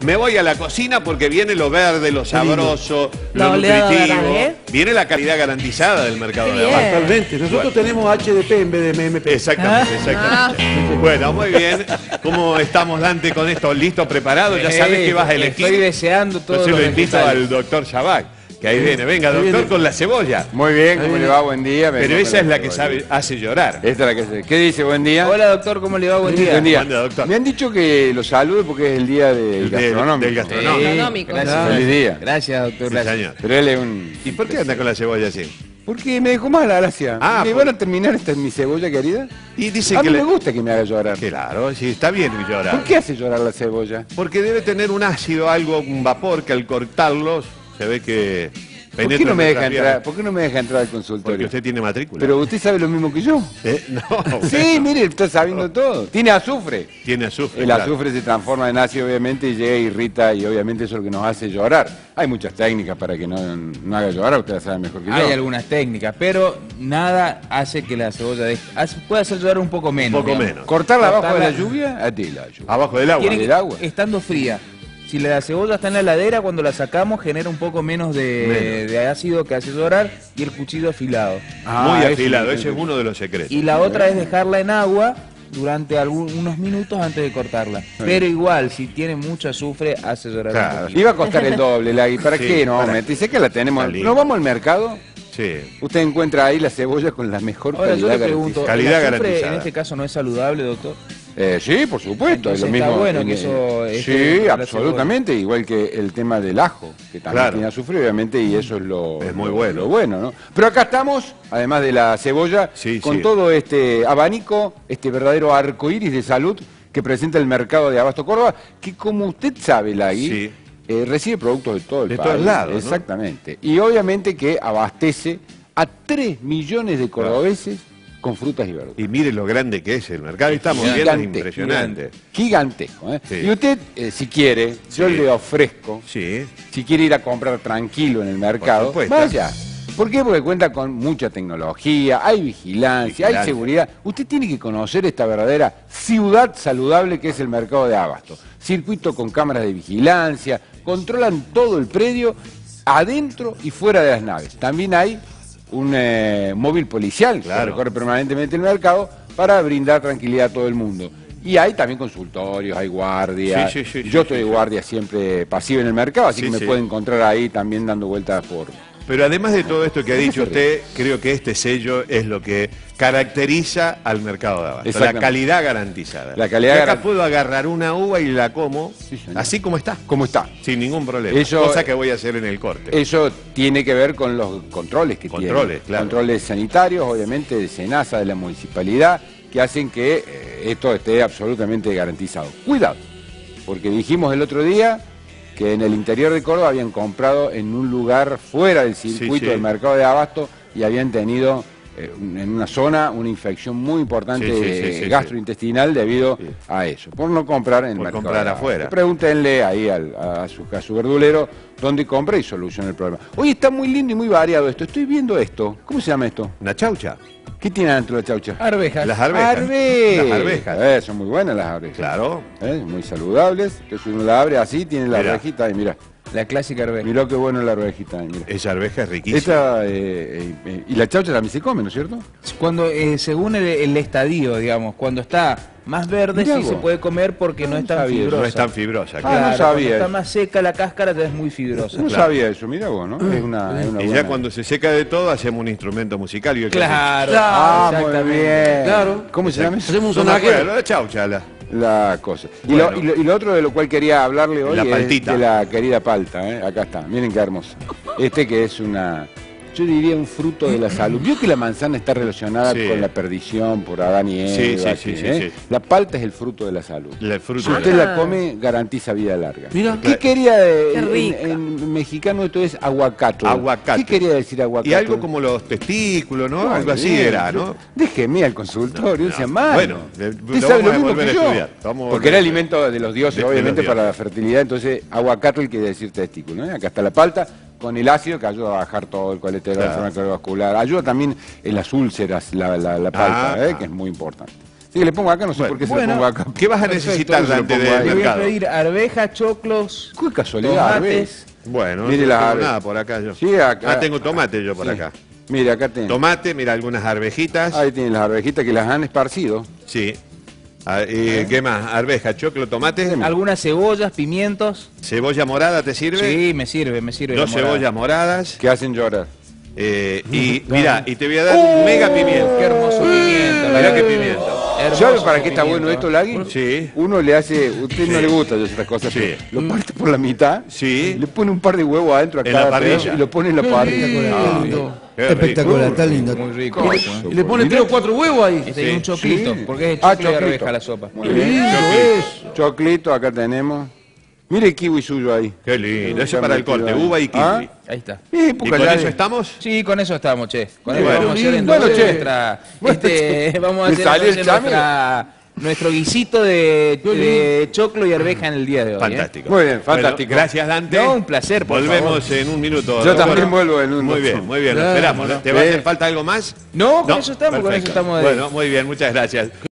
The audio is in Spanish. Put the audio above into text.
me voy a la cocina porque viene lo verde, lo sabroso, La lo oleada nutritivo. verde, Viene la calidad garantizada del mercado de abasto. Totalmente. Nosotros tenemos HDP en vez de MMP. Exactamente, exactamente. Bueno, muy bien. ¿Cómo estamos, Dante, con esto? ¿Listo, preparado? Ya sabes que vas a elegir. Estoy deseando todo. Entonces lo invito al doctor Shabak, que ahí viene. Venga, doctor, con la cebolla. Muy bien, ¿cómo le va? Buen día. Pero esa es la que sabe, hace llorar. Esta es la que ¿Qué dice? Buen día. Hola, doctor, ¿cómo le va? Buen día. Buen día. Buen día, doctor. Me han dicho que lo salude porque es el día del gastronómico. Del gastronómico. Gastronómico. Gracias. Feliz día. Gracias, doctor. Sí, Gracias. señor. Pero él es un... ¿Y por qué anda con la cebolla así? Porque me dejó mala gracia. Ah, ¿Me por- van a terminar esta mi cebolla querida? Y dice A que mí me gusta que me haga llorar. Claro, sí, está bien llorar. ¿Por qué hace llorar la cebolla? Porque debe tener un ácido, algo, un vapor que al cortarlos se ve que ¿Por qué penetra no me en deja nuestras entrar? piernas. ¿Por qué no me deja entrar al Porque consultorio? usted tiene matrícula. Pero usted sabe lo mismo que yo. No, Sí, bueno, mire, está sabiendo todo. Tiene azufre. tiene azufre. El claro. azufre se transforma en ácido, obviamente, y llega, irrita, y obviamente eso es lo que nos hace llorar. Hay muchas técnicas para que no haga llorar, usted la sabe mejor que yo. Hay algunas técnicas, pero nada hace que la cebolla puede hacer llorar un poco menos. Un poco digamos. menos. ¿Cortarla abajo de la Cortarla- lluvia? A ti la lluvia. Abajo del agua. Tiene del que- agua. Estando fría. Si la cebolla está en la heladera, cuando la sacamos genera un poco menos de ácido que hace llorar y el cuchillo afilado. Muy eso afilado, me- ese es uno de los secretos. Y la otra es dejarla en agua durante unos minutos antes de cortarla. Pero igual, si tiene mucho azufre, hace llorar Claro. un poquito. Iba a costar el doble, Lagui. ¿Para Sí, qué no? para- Me dice que la tenemos. Está lindo. ¿No vamos al mercado? Sí. Usted encuentra ahí la cebolla con la mejor Ahora yo calidad le pregunto, garantizada. Calidad ¿el azufre garantizada. en este caso no es saludable, doctor? Sí, por supuesto. Es Entonces lo está mismo. bueno que eso Sí, esté con la absolutamente. Igual que el tema del ajo, que también Claro. tiene azufre, obviamente, y eso es lo, Es muy bueno. lo bueno, ¿no? Pero acá estamos, además de la cebolla, Sí, con sí. todo este abanico, este verdadero arco iris de salud que presenta el mercado de Abasto Córdoba, que como usted sabe, Lagui, Sí. recibe productos de todo el De país. todos lados, ¿no? Exactamente. Y obviamente que abastece a 3 millones de cordobeses con frutas y verduras. Y mire lo grande que es el mercado. Y estamos viendo, es Gigante, impresionante. Gigantesco. ¿Eh? Sí. Y usted, si quiere, yo Sí. le ofrezco, Sí. si quiere ir a comprar tranquilo en el mercado, supuesto. vaya. ¿Por qué? Porque cuenta con mucha tecnología, hay vigilancia, hay seguridad. Usted tiene que conocer esta verdadera ciudad saludable que es el mercado de Abasto. Circuito con cámaras de vigilancia, controlan todo el predio, adentro y fuera de las naves. También hay un móvil policial que Claro. recorre permanentemente el mercado para brindar tranquilidad a todo el mundo. Y hay también consultorios, hay guardias. Sí, sí, sí, Yo sí, estoy sí. de guardia siempre pasivo en el mercado, así Sí, que me sí. puede encontrar ahí también dando vueltas por... Pero además de todo esto que ha ¿Por qué dicho se ríe? usted, creo que este sello es lo que caracteriza al mercado de abasto. La Exactamente. calidad garantizada. La calidad Y acá garan- puedo agarrar una uva y la como Sí, señor. así como está, ¿Cómo está? sin ningún problema. Eso- Cosa que voy a hacer en el corte. Eso tiene que ver con los controles que Controles, tiene. claro. Controles sanitarios, obviamente, de SENASA, de la municipalidad, que hacen que esto esté absolutamente garantizado. Cuidado, porque dijimos el otro día que en el interior de Córdoba habían comprado en un lugar fuera del circuito sí. del mercado de abasto y habían tenido en una zona una infección muy importante Sí, gastrointestinal debido Sí. a eso, por no comprar en el Por mercado comprar de abasto. afuera. Pregúntenle ahí a su verdulero dónde compra y soluciona el problema. Hoy está muy lindo y muy variado esto. Estoy viendo esto. ¿Cómo se llama esto? Una chaucha. ¿Qué tiene adentro la chaucha? Arvejas. Las arvejas. Arvejas. Las arvejas. Son muy buenas las arvejas. Claro. Muy saludables. Entonces uno la abre así, tiene la Mirá. arvejita y mira. La clásica arveja. Mirá qué bueno la arvejita. Mira. Esa arveja es riquísima. Esta, y la chaucha también se come, ¿no es cierto? Cuando, según el estadio, digamos, cuando está más verde Mirá sí vos. se puede comer porque no es tan sabía, fibrosa. No es tan fibrosa. Ah, claro. no Claro, sabía cuando está eso. más seca la cáscara ya es muy fibrosa. No Claro. sabía eso, mira vos, ¿no? Es una Y buena... ya cuando se seca de todo, hacemos un instrumento musical. Y el que Claro, Ah, muy exactamente. bien. Claro. ¿Cómo se llama eso? Hacemos un hace- sonaquero. La chaucha. La cosa. Bueno. Y lo otro de lo cual quería hablarle hoy La es paltita. de la querida palta. Acá está, miren qué hermosa. Este que es una, yo diría un fruto de la salud. Vio que la manzana está relacionada Sí. con la perdición por Adán y Eva. Sí, ¿eh? sí. La palta es el fruto de la salud. El fruto Si de usted la- la come, garantiza vida larga. Mira. ¿Qué quería Qué en, rica. en mexicano esto es aguacate? Aguacate. ¿Qué quería decir aguacate? Y algo como los testículos, ¿no? Algo así bien. era, ¿no? Déjeme al consultorio, No, sea malo. bueno, Usted lo sabe vamos a mismo volver que a yo. estudiar, vamos a Porque volver era a alimento de los dioses, De los obviamente, dioses. para la fertilidad. Entonces, aguacate quiere decir testículo. Acá está la palta, con el ácido que ayuda a bajar todo el colesterol, Claro. la enfermedad cardiovascular. Ayuda también en las úlceras, la palta, Ah. que es muy importante. Sí, le pongo acá, no sé por qué se le pongo acá. ¿Qué vas a necesitar, Dante, del Le voy a mercado? pedir arvejas, choclos, Qué casualidad, tomates. Bueno, Mire no las tengo arvejas. nada por acá yo. Sí, acá. Ah, tengo tomate yo por Sí. acá. Mire, acá tengo. Tomate, mira, algunas arvejitas. Ahí tienen las arvejitas que las han esparcido. Sí. ¿Qué más? Arveja, choclo, tomate. Algunas cebollas, pimientos. Cebolla morada, ¿te sirve? Sí, me sirve. Dos la morada. cebollas moradas. Que hacen llorar. Y mira, y te voy a dar un mega pimiento. Qué hermoso pimiento. Mirá qué pimiento. Hermoso ¿Sabe para qué está pimiento, bueno esto, Lagui? Sí. Uno le hace, a usted no le gusta estas cosas, Sí. pero lo parte por la mitad, Sí. le pone un par de huevos adentro a En cada la parrilla. pedazo y lo pone en la parrilla. Qué rico. Espectacular, está lindo. Muy rico. eso, ¿eh? Y le pone 3 o 4 huevos ahí. Este es un choclito, Sí. porque es de Ah, choclo y choclito. arveja la sopa. Muy bien. Choclito, acá tenemos. Mire el kiwi suyo ahí. Qué lindo. Ese para el corte, uva y kiwi. ¿Ah? Ahí está. ¿Y con eso estamos? Sí, con eso estamos, che. Con eso Bueno. vamos a hacer Bueno, entonces che. nuestra... Bueno, vamos a ¿le hacer salió el entonces chame? nuestro guisito de choclo y arveja en el día de hoy. Fantástico. Muy bien, fantástico. Bueno, gracias, Dante. No, un placer, por Volvemos en un minuto. Yo doctor. también vuelvo en un Muy minuto. bien, muy bien. Lo Claro, esperamos. ¿no? ¿Te va a hacer falta algo más? No, con eso estamos, con eso perfecto. estamos de... Bueno, muy bien, muchas gracias.